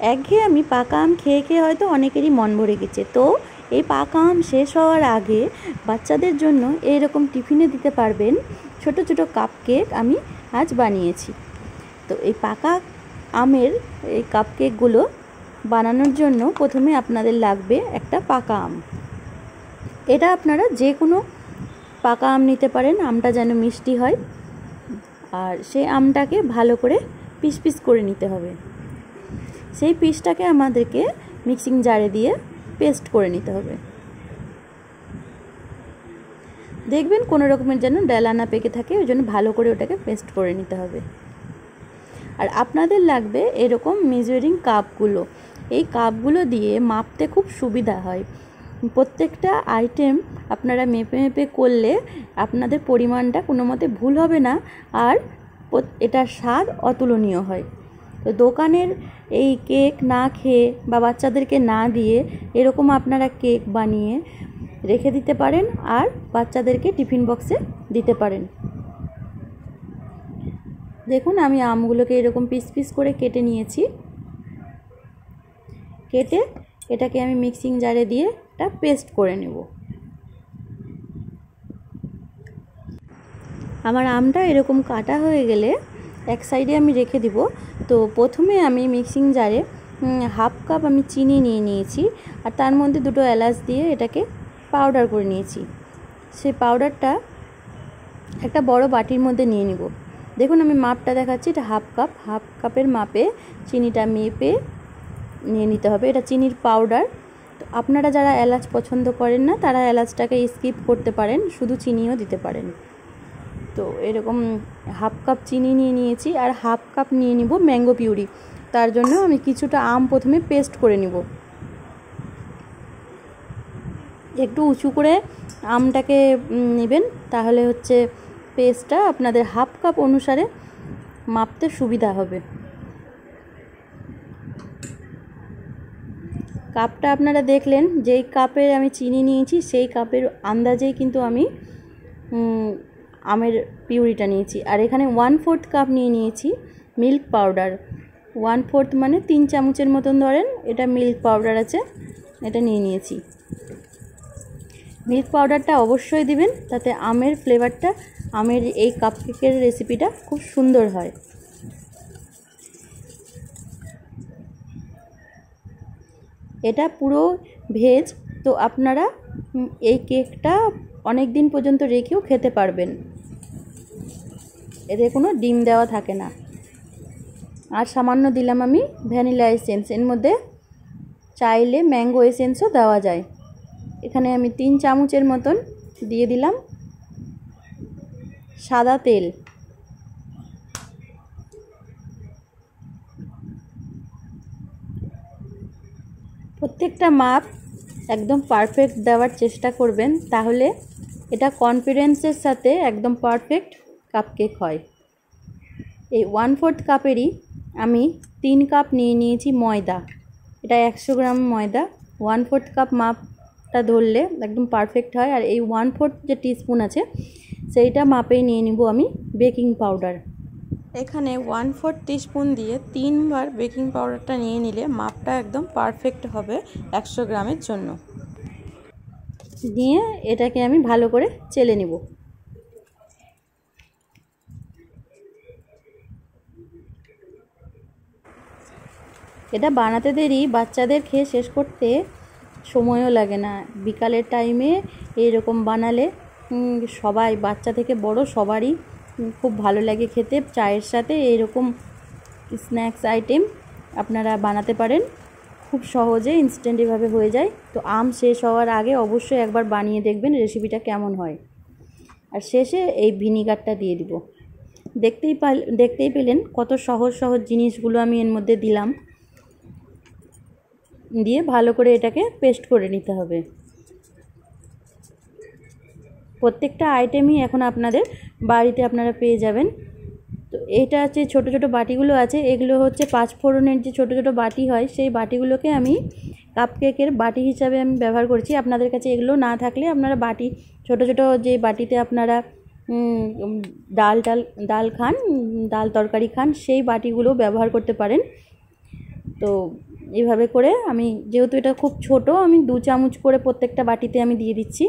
একঘেয়ে আমি পাকা আম খেয়ে খেয়ে হয়তো অনেকেরই মন ভরে গেছে। তো এই পাকা আম শেষ হওয়ার আগে বাচ্চাদের জন্য এইরকম টিফিনে দিতে পারবেন ছোট ছোট কাপ কেক আমি আজ বানিয়েছি। তো এই পাকা আমের এই কাপ কেকগুলো বানানোর জন্য প্রথমে আপনাদের লাগবে একটা পাকা আম। এটা আপনারা যে কোনো পাকা আম নিতে পারেন, আমটা যেন মিষ্টি হয়। আর সেই আমটাকে ভালো করে পিস পিস করে নিতে হবে। সেই পিসটাকে আমাদেরকে মিক্সিং জারে দিয়ে পেস্ট করে নিতে হবে। দেখবেন কোনো রকমের যেন ডেলা না পেকে থাকে, ওই জন্য ভালো করে ওটাকে পেস্ট করে নিতে হবে। আর আপনাদের লাগবে এরকম মেজারিং কাপগুলো। এই কাপগুলো দিয়ে মাপতে খুব সুবিধা হয়। প্রত্যেকটা আইটেম আপনারা মেপে মেপে করলে আপনাদের পরিমাণটা কোনো মতে ভুল হবে না, আর এটার স্বাদ অতুলনীয় হয়। তো দোকানের এই কেক না খেয়ে বা বাচ্চাদেরকে না দিয়ে এরকম আপনারা কেক বানিয়ে রেখে দিতে পারেন আর বাচ্চাদেরকে টিফিন বক্সে দিতে পারেন। দেখুন আমি আমগুলোকে এরকম পিস পিস করে কেটে নিয়েছি। কেটে এটাকে আমি মিক্সিং জারে দিয়ে এটা পেস্ট করে নেব। আমার আমটা এরকম কাটা হয়ে গেলে এক সাইডে আমি রেখে দিব। তো প্রথমে আমি মিক্সিং জারে হাফ কাপ আমি চিনি নিয়ে নিয়েছি, আর তার মধ্যে দুটো এলাচ দিয়ে এটাকে পাউডার করে নিয়েছি। সেই পাউডারটা একটা বড় বাটির মধ্যে নিয়ে নিব। দেখুন আমি মাপটা দেখাচ্ছি, এটা হাফ কাপের মাপে চিনিটা মেপে নিয়ে নিতে হবে। এটা চিনির পাউডার। তো আপনারা যারা এলাচ পছন্দ করেন না তারা এলাচটাকে স্কিপ করতে পারেন, শুধু চিনিও দিতে পারেন। তো এরকম হাফ কাপ চিনি নিয়ে নিয়েছি, আর হাফ কাপ নিয়ে নিব ম্যাঙ্গো পিউরি। তার জন্য আমি কিছুটা আম প্রথমে পেস্ট করে নিব। একটু উঁচু করে আমটাকে নেবেন, তাহলে হচ্ছে পেস্টটা আপনাদের হাফ কাপ অনুসারে মাপতে সুবিধা হবে। কাপটা আপনারা দেখলেন, যেই কাপের আমি চিনি নিয়েছি সেই কাপের আন্দাজেই কিন্তু আমি আমের পিউরিটা নিয়েছি। আর এখানে 1/4 কাপ নিয়ে নিয়েছি মিল্ক পাউডার। 1/4 মানে 3 চামচের মতন ধরেন, এটা মিল্ক পাউডার আছে, এটা নিয়ে নিয়েছি। মিল্ক পাউডারটা অবশ্যই দিবেন, তাতে আমের ফ্লেভারটা, আমের এই কাপকেকের রেসিপিটা খুব সুন্দর হয়। এটা পুরো ভেজ, তো আপনারা এই কেকটা অনেক দিন পর্যন্ত রেখেও খেতে পারবেন। এতে কোনো ডিম দেওয়া থাকে না। আর সামান্য দিলাম আমি ভ্যানিলা এসেন্স, এর মধ্যে চাইলে ম্যাঙ্গো এসেন্সও দেওয়া যায়। এখানে আমি 3 চামচের মতন দিয়ে দিলাম সাদা তেল। প্রত্যেকটা মাপ একদম পারফেক্ট দেওয়ার চেষ্টা করবেন, তাহলে এটা কনফিডেন্সের সাথে একদম পারফেক্ট কাপকেক হয়। এই 1/4 কাপেরই আমি 3 কাপ নিয়ে নিয়েছি ময়দা। এটা 100 গ্রাম ময়দা। 1/4 কাপ মাপটা ধরলে একদম পারফেক্ট হয়। আর এই 1/4 যে টিস্পুন আছে সেইটা মাপেই নিয়ে নিব আমি বেকিং পাউডার। এখানে 1/4 টিস্পুন দিয়ে 3 বার বেকিং পাউডারটা নিয়ে নিলে মাপটা একদম পারফেক্ট হবে 100 গ্রামের জন্য। নিয়ে এটাকে আমি ভালো করে চেলে নিব। এটা বানাতে দেরি, বাচ্চাদের খেয়ে শেষ করতে সময়ও লাগে না। বিকালের টাইমে এইরকম বানালে সবাই, বাচ্চা থেকে বড়, সবারই খুব ভালো লাগে খেতে। চায়ের সাথে এইরকম স্ন্যাক্স আইটেম আপনারা বানাতে পারেন, খুব সহজে ইনস্ট্যান্টভাবে হয়ে যায়। তো আম শেষ হওয়ার আগে অবশ্যই একবার বানিয়ে দেখবেন রেসিপিটা কেমন হয়। আর শেষে এই ভিনিগারটা দিয়ে দিব। দেখতেই পেলেন কত সহজ সহজ জিনিসগুলো আমি এর মধ্যে দিলাম। দিয়ে ভালো করে এটাকে পেস্ট করে নিতে হবে। প্রত্যেকটা আইটেমই এখন আপনাদের বাড়িতে আপনারা পেয়ে যাবেন। তো এইটা হচ্ছে ছোট ছোট বাটিগুলো আছে, এগুলো হচ্ছে 5 ফোড়নের যে ছোট ছোট বাটি হয়, সেই বাটিগুলোকে আমি কাপকেকের বাটি হিসাবে আমি ব্যবহার করছি। আপনাদের কাছে এগুলো না থাকলে আপনারা বাটি, ছোট ছোট যে বাটিতে আপনারা ডাল তরকারি খান, সেই বাটিগুলো ব্যবহার করতে পারেন। তো এইভাবে করে আমি, যেহেতু এটা খুব ছোট, আমি 2 চামচ করে প্রত্যেকটা বাটিতে আমি দিয়ে দিচ্ছি।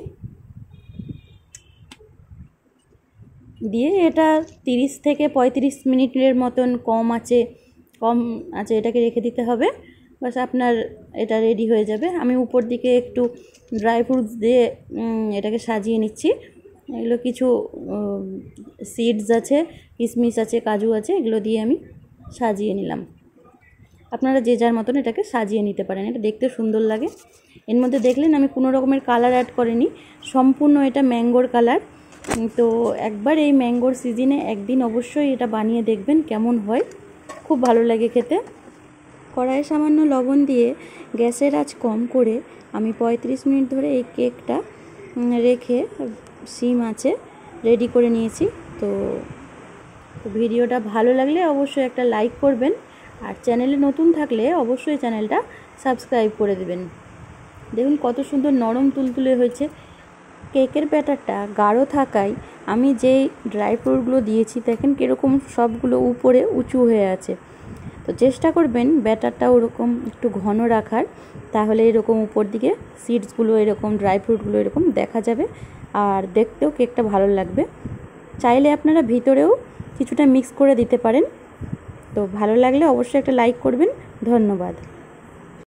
দিয়ে এটা 30 থেকে 35 মিনিটের মতন কম আছে এটাকে রেখে দিতে হবে। বাস আপনার এটা রেডি হয়ে যাবে। আমি উপর দিকে একটু ড্রাই ফ্রুটস দিয়ে এটাকে সাজিয়ে নিচ্ছি। এগুলো কিছু সিডস আছে, কিশমিশ আছে, কাজু আছে, এগুলো দিয়ে আমি সাজিয়ে নিলাম। আপনারা যে যার মতন এটাকে সাজিয়ে নিতে পারেন, এটা দেখতে সুন্দর লাগে। এর মধ্যে দেখলেন আমি কোনো রকমের কালার অ্যাড করিনি, সম্পূর্ণ এটা ম্যাঙ্গোর কালার। তো একবার এই ম্যাঙ্গোর সিজনে একদিন অবশ্যই এটা বানিয়ে দেখবেন কেমন হয়, খুব ভালো লাগে খেতে। কড়াইয়ে সামান্য লবণ দিয়ে গ্যাসের আঁচ কম করে আমি 35 মিনিট ধরে এই কেকটা রেখে সিম আছে রেডি করে নিয়েছি। তো ভিডিওটা ভালো লাগলে অবশ্যই একটা লাইক করবেন, আর চ্যানেলে নতুন থাকলে অবশ্যই চ্যানেলটা সাবস্ক্রাইব করে দেবেন। দেখুন কত সুন্দর নরম তুলতুলে হয়েছে। কেকের ব্যাটারটা গাঢ় থাকায় আমি যেই ড্রাই ফ্রুটগুলো দিয়েছি দেখেন কীরকম সবগুলো উপরে উঁচু হয়ে আছে। তো চেষ্টা করবেন ব্যাটারটা ওরকম একটু ঘন রাখার, তাহলে এরকম উপর দিকে সিডসগুলো এরকম ড্রাই ফ্রুটগুলো এরকম দেখা যাবে, আর দেখতেও কেকটা ভালো লাগবে। চাইলে আপনারা ভিতরেও কিছুটা মিক্স করে দিতে পারেন। তো ভালো লাগলে অবশ্যই একটা লাইক করবেন। ধন্যবাদ।